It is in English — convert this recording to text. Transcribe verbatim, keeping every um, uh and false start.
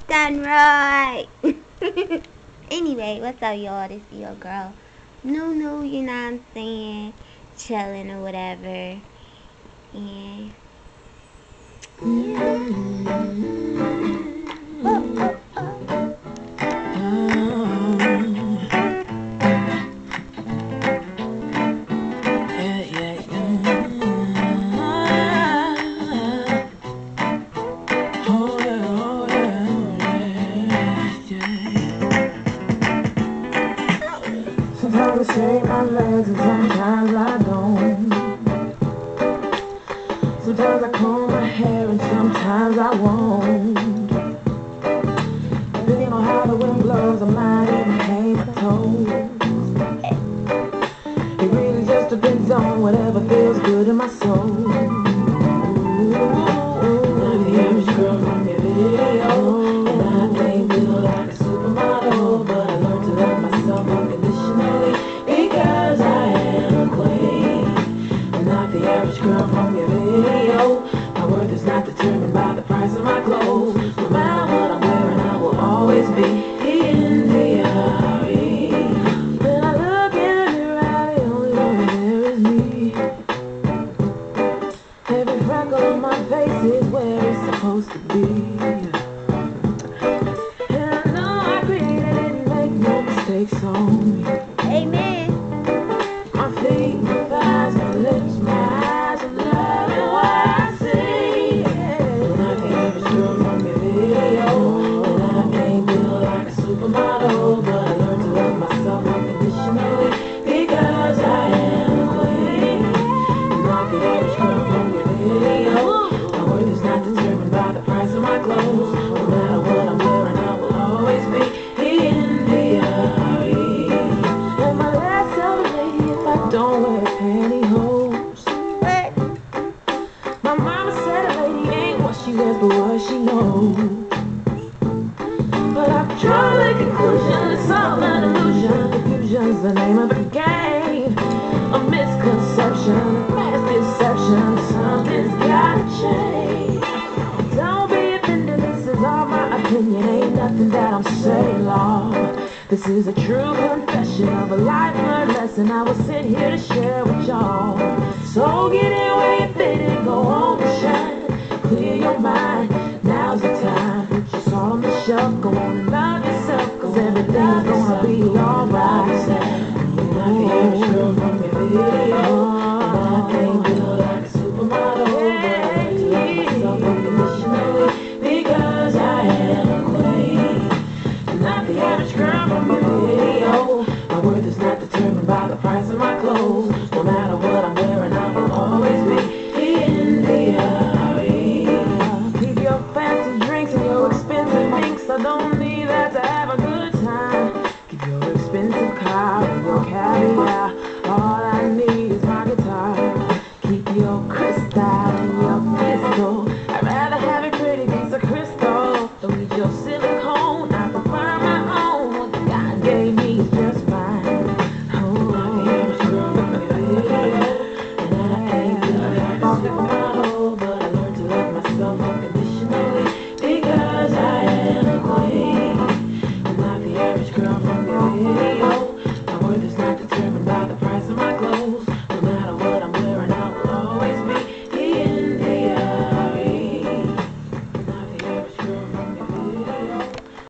done right. Anyway, what's up, y'all? This is your girl. No, no, you know what I'm saying? Chilling or whatever. And yeah. Oh, oh, oh. Yeah, yeah, yeah. Oh, yeah, oh, yeah, yeah. Sometimes I shake my legs and sometimes I don't. Sometimes I comb my hair and sometimes I won't. Depending on how the wind blows, I might even paint my toes. It really just depends on whatever feels good in my soul. Ooh, I'm the average girl from your video, and I ain't built like a supermodel, but I learned to love myself unconditionally because I am a queen. I'm not the average girl from your video. My worth is not determined by the price of my clothes. No matter what I'm wearing, I will always be in the arie. When I look in the mirror, the only one there is me. Every freckle on my face is where it's supposed to be. And I know I created it and make no mistakes on me. Amen. My feet, my thighs, my lips, my eyes, I'm loving what I see. I'm not the average girl from your video, and I ain't built like a supermodel, but I learned to love myself unconditionally because I am a queen. I'm not the average girl from your video. My worth is not determined by the price of my clothes. No matter what I'm wearing, I will always be in the arie. And my last lady, if I don't wear pantyhose. My mama said a lady ain't what she wears, but what she knows. But I've drawn a conclusion, it's all an illusion. Confusion's the name of the game. A misconception, a mass deception. Something's gotta change. Don't be offended, this is all my opinion. Ain't nothing that I'm saying, Lord. This is a true confession of a life learned lesson I will sit here to share with y'all. So get in where you fit and go on and shine. Clear your mind, now's the time. Put your soul on the shelf, go on and love yourself, cause everything's gonna be alright.